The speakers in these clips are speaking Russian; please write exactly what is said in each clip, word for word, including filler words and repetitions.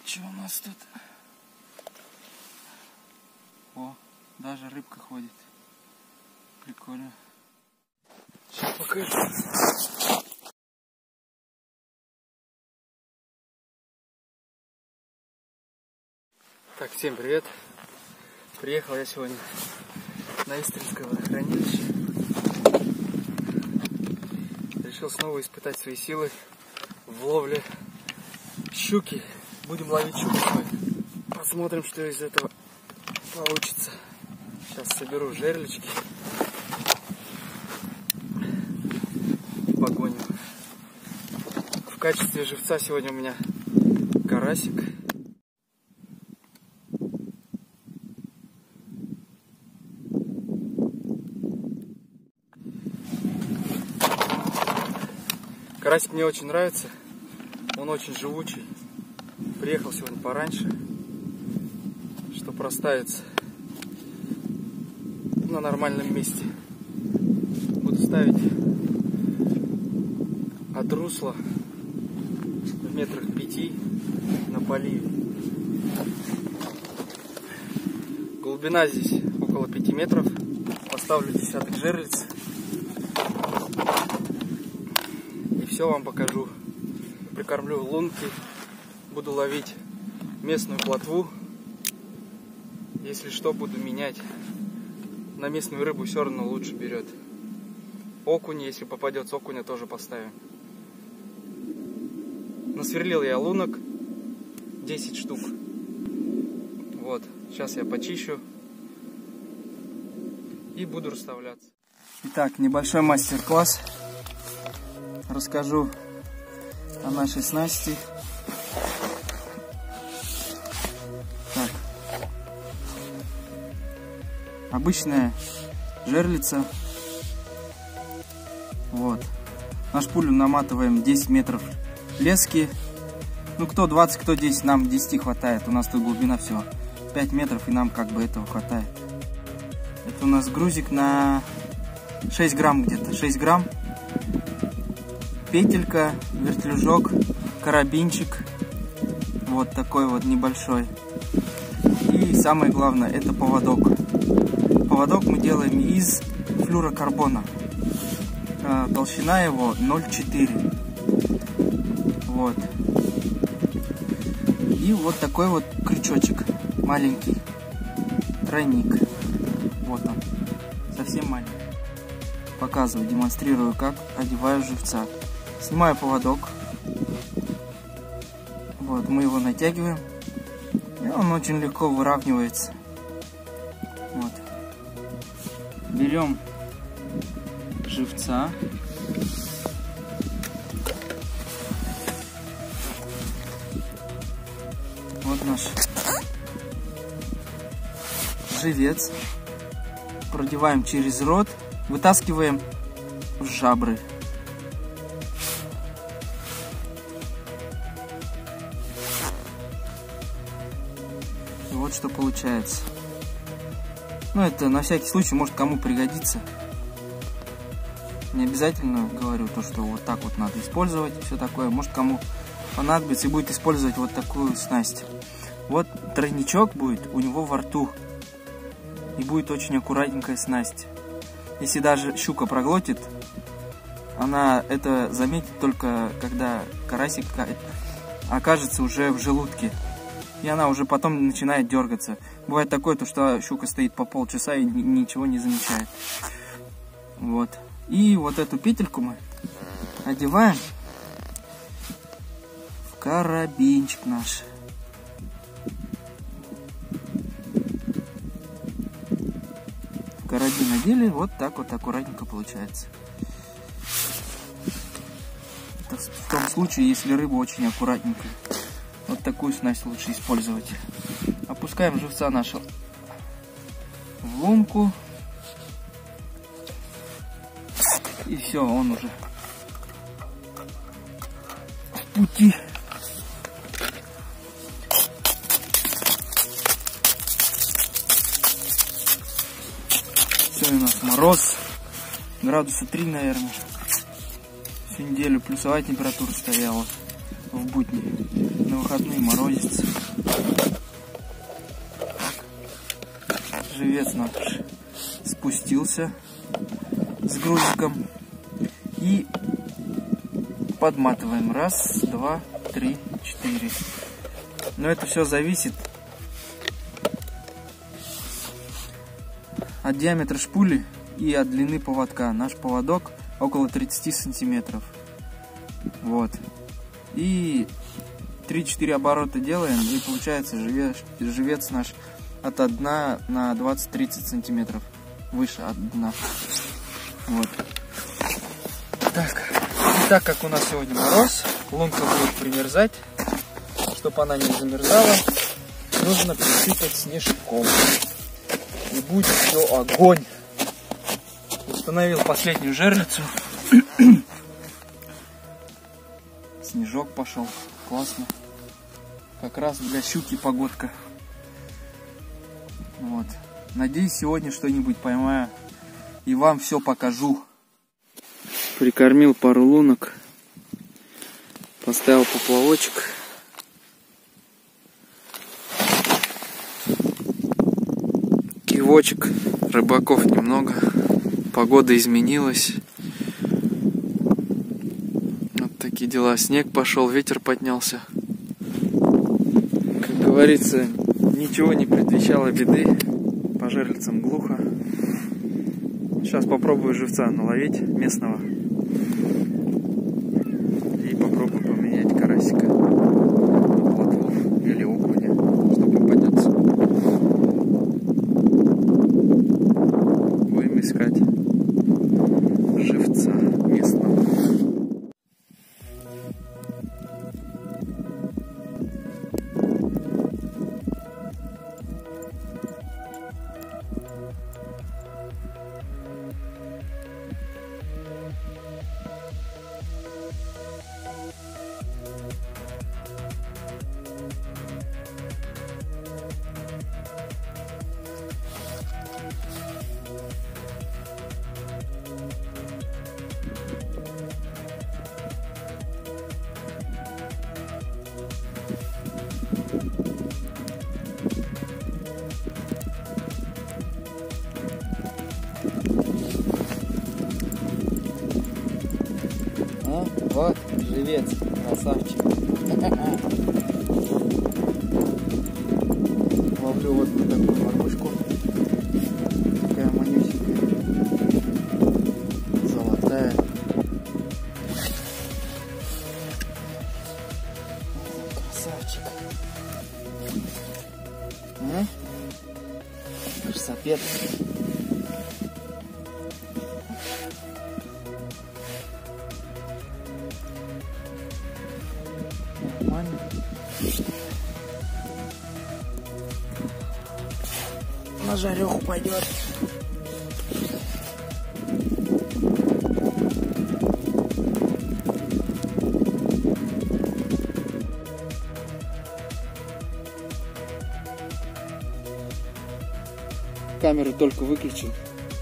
Что у нас тут? О, даже рыбка ходит. Прикольно. Сейчас покажу. Так, всем привет. Приехал я сегодня на Истринское водохранилище. Решил снова испытать свои силы в ловле щуки. Будем ловить щуку сегодня. Посмотрим, что из этого получится. Сейчас соберу жерлички. Погоним. В качестве живца сегодня у меня карасик. Карасик мне очень нравится. Он очень живучий. Приехал сегодня пораньше, чтобы проставиться на нормальном месте. Буду ставить от русла в метрах пяти на поливе. Глубина здесь около пяти метров. Поставлю десяток жерлиц. И все вам покажу. Прикормлю лунки. Буду ловить местную плотву. Если что, буду менять. На местную рыбу все равно лучше берет. Окунь, если попадется окуня, тоже поставим. Насверлил я лунок десять штук. Вот, сейчас я почищу и буду расставляться. Итак, небольшой мастер-класс. Расскажу о нашей снасти. Так. Обычная жерлица. Вот. На шпулю наматываем десять метров лески. Ну, кто двадцать, кто десять, нам десяти хватает. У нас тут глубина всего пять метров, и нам как бы этого хватает. Это у нас грузик на шесть грамм где-то. шесть грамм. Петелька, вертлюжок, карабинчик. Вот такой вот небольшой. И самое главное, это поводок. Поводок мы делаем из флюрокарбона. Толщина его ноль целых четыре десятых. Вот. И вот такой вот крючочек маленький. Тройник. Вот он. Совсем маленький. Показываю, демонстрирую, как одеваю живца. Снимаю поводок. Вот, мы его натягиваем. И он очень легко выравнивается. Вот. Берем живца. Вот наш живец. Продеваем через рот. Вытаскиваем в жабры. И вот что получается. Ну, это на всякий случай, может, кому пригодится. Не обязательно говорю то, что вот так вот надо использовать и все такое. Может, кому понадобится и будет использовать вот такую снасть. Вот тройничок будет у него во рту. И будет очень аккуратненькая снасть. Если даже щука проглотит, она это заметит только когда карасик окажется уже в желудке. И она уже потом начинает дергаться. Бывает такое, то, что щука стоит по полчаса и ничего не замечает. Вот. И вот эту петельку мы одеваем в карабинчик наш. В карабин одели, вот так вот аккуратненько получается. Это в том случае, если рыба очень аккуратненькая. Вот такую снасть лучше использовать. Опускаем живца нашего в лунку. И все, он уже в пути. Все, у нас мороз. Градуса три, наверное. Всю неделю плюсовая температура стояла в будни. На выходные морозится. Живец наш спустился с грузиком. И подматываем. Раз, два, три, четыре. Но это все зависит от диаметра шпули и от длины поводка. Наш поводок около тридцати сантиметров. Вот. И три-четыре оборота делаем, и получается живец, живец наш от дна на двадцать-тридцать сантиметров выше от дна. Вот. Так. И так как у нас сегодня мороз, лунка будет примерзать. Чтобы она не замерзала, нужно присыпать снежком. И будет все огонь. Установил последнюю жерлицу. Снежок пошел. Классно. Как раз для щуки погодка. Вот. Надеюсь, сегодня что-нибудь поймаю. И вам все покажу. Прикормил пару лунок. Поставил поплавочек. Кивочек. Рыбаков немного. Погода изменилась. Вот такие дела. Снег пошел, ветер поднялся. Как говорится, ничего не предвещало беды. По жерлицам глухо. Сейчас попробую живца наловить местного. И попробую поменять карасика на плотву или окуня, что попадется. Будем искать живца местного. А, вот, живец, красавчик. Ловлю вот на такую морковку. Такая манюсенькая. Золотая. Красавчик. А? Красопед. Нормально. На жареху пойдет. Камеру только выключил.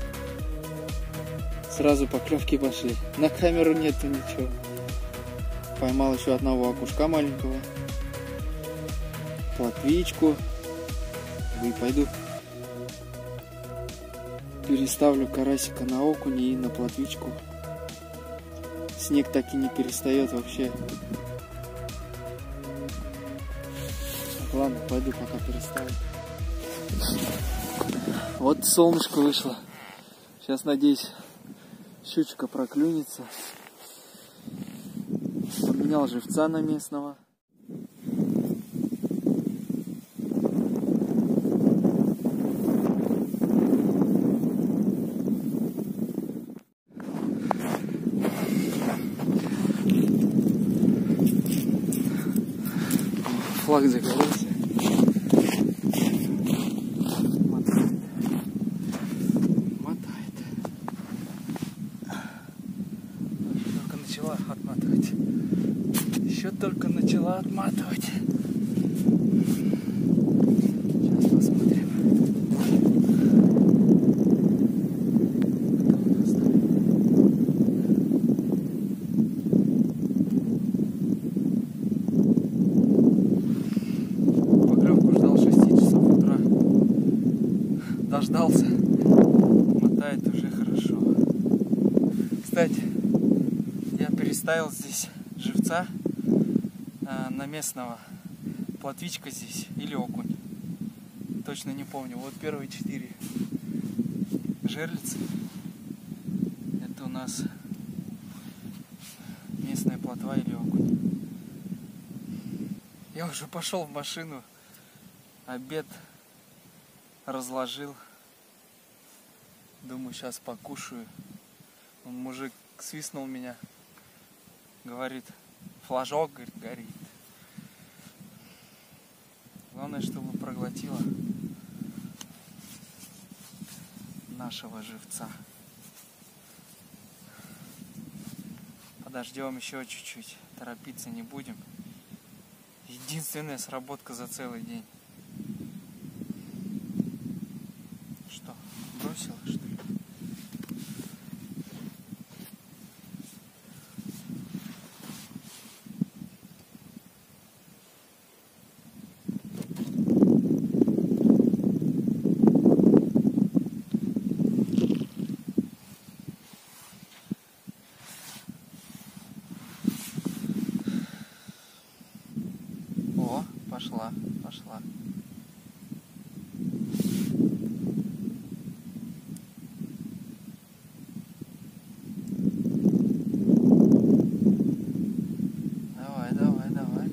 Сразу поклевки пошли. На камеру нету ничего. Поймал еще одного окушка маленького. Плотвичку. И пойду переставлю карасика на окуня и на плотвичку. Снег так и не перестает вообще. Так, ладно, пойду пока переставлю. Вот солнышко вышло. Сейчас, надеюсь, щучка проклюнется. Поменял живца на местного. Флаг загорелся. Мотает. Мотает. Только начала отматывать. Еще только начала отматывать. Сейчас посмотрим. Ставил здесь живца э, на местного. Плотвичка здесь или окунь. Точно не помню. Вот первые четыре жерлицы. Это у нас местная плотва или окунь. Я уже пошел в машину. Обед разложил. Думаю, сейчас покушаю. Он, мужик, свистнул меня. Говорит, флажок, говорит, горит. Главное, чтобы проглотила нашего живца. Подождем еще чуть-чуть. Торопиться не будем. Единственная сработка за целый день. Что, бросила, что ли? О, пошла, пошла. Давай, давай, давай.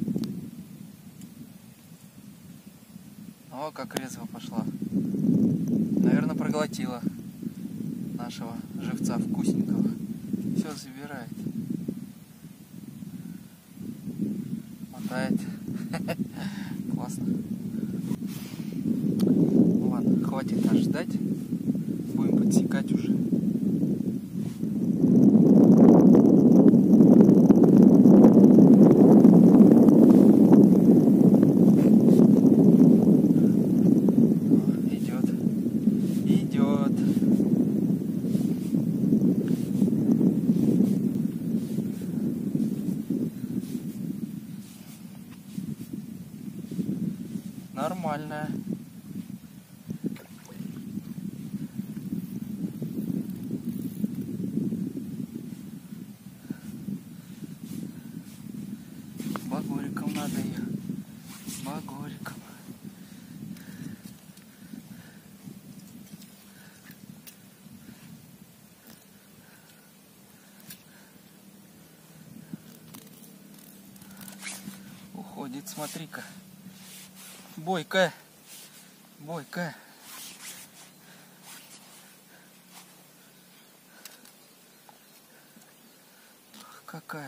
О, как резво пошла. Наверное, проглотила нашего живца вкусненького. Все забирает. Мотает. Классно. Ладно, хватит нас ждать. Будем подсекать уже. Идет. Идет. Нормальная. Багориком надо ее. Багориком. Уходит, смотри-ка. Бойкая. Бойкая. Какая.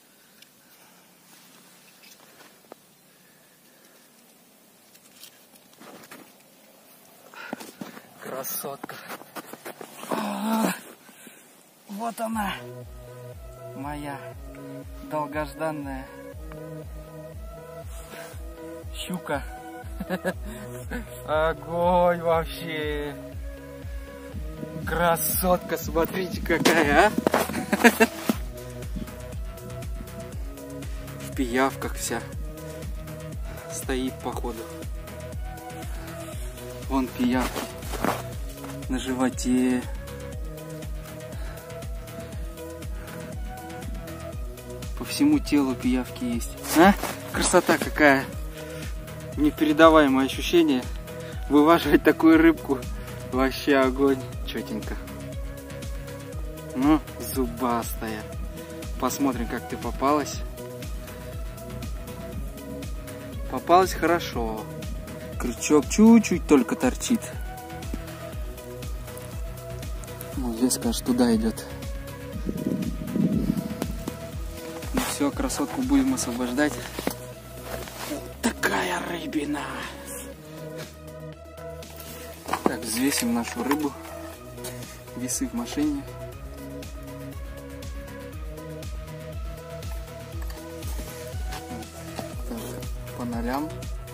Красотка. А-а-а. Вот она. Моя долгожданная щука. Огонь вообще. Красотка, смотрите какая, а. В пиявках вся. Стоит походу. Вон пиявки. На животе. По всему телу пиявки есть. А? Красота какая. Непередаваемое ощущение. Вываживать такую рыбку. Вообще огонь. Четенько. Ну, зубастая. Посмотрим, как ты попалась. Попалась хорошо. Крючок чуть-чуть только торчит. Ну, леска аж туда идет. Ну все, красотку будем освобождать. Такая рыбина. Так, взвесим нашу рыбу. Весы в машине. Так, по нолям.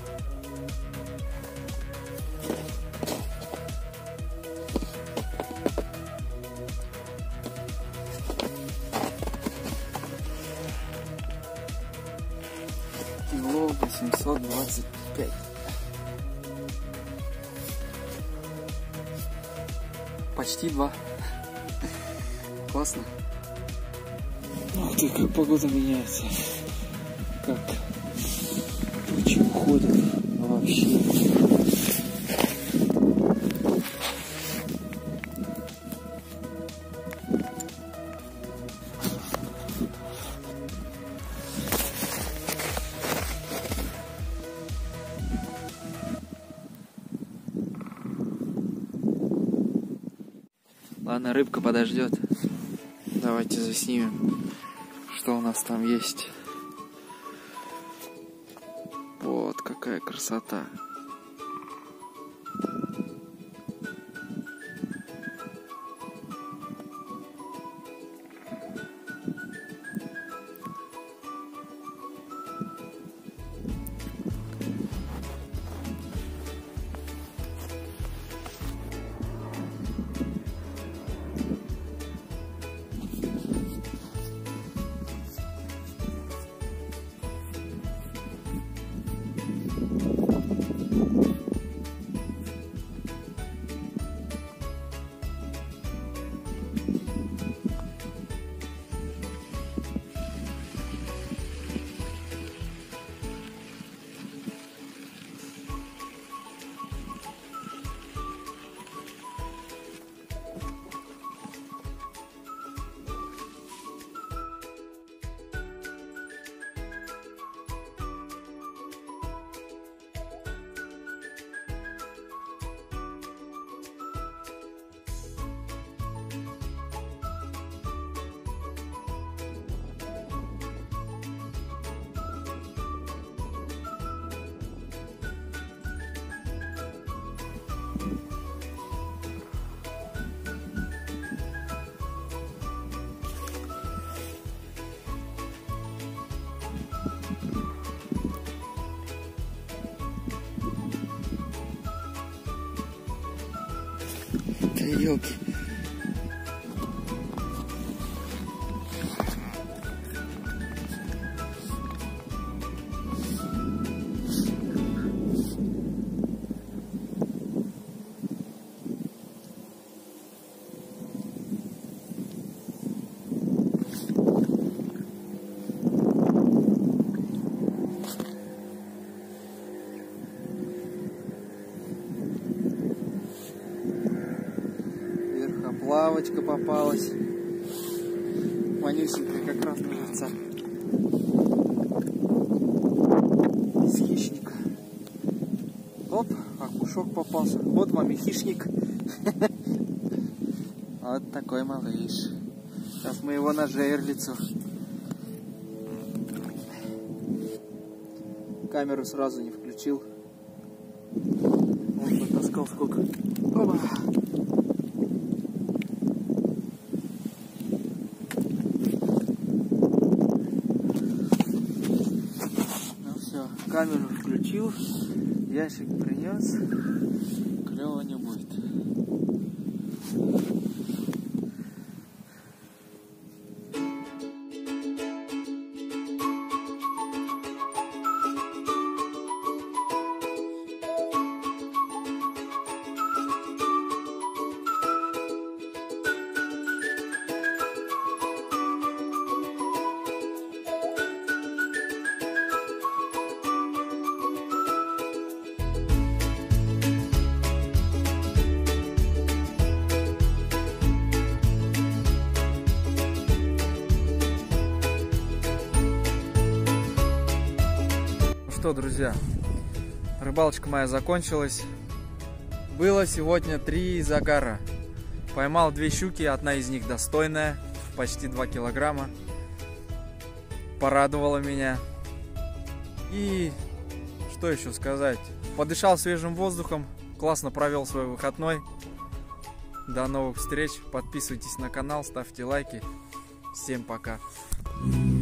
Кило восемьсот двадцать пять. Почти два. Классно. Ух ты, как погода меняется. Как тучи уходят вообще. Ладно, рыбка подождет. Давайте заснимем, что у нас там есть. Вот какая красота. Да елки. Лавочка попалась. Манюсенькая, как раз на живца. Из хищника. Оп, окушок попался. Вот вам и хищник. Вот такой малыш. Сейчас мы его на жерлицу. Камеру сразу не включил. Вот потаскал сколько. Опа. Камеру включил, ящик принес, клево не будет. Что, друзья, рыбалочка моя закончилась. Было сегодня три загара. Поймал две щуки, одна из них достойная, почти два килограмма. Порадовала меня. И что еще сказать? Подышал свежим воздухом, классно провел свой выходной. До новых встреч, подписывайтесь на канал, ставьте лайки. Всем пока.